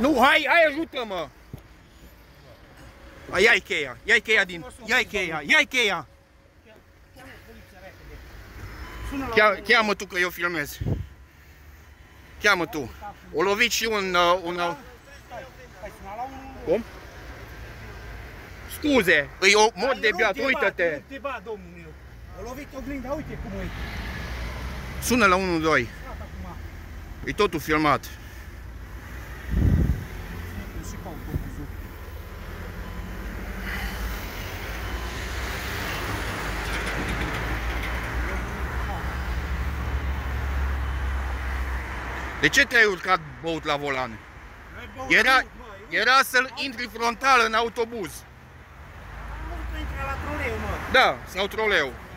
Nu, hai ajută-mă! Ia-i cheia, ia-i cheia din... Ia-i cheia, ia-i cheia! Cheamă tu că eu filmez. Cheamă tu. O lovit și un... Cum? Scuze, e o mod de beat, uită-te! O lovit oglinda, uite cum e. Sună la 112. E totul filmat. De ce te-ai urcat băut la volan? Era să intri frontal în autobuz. Nu intra la troleu, mă. Da, sau troleu.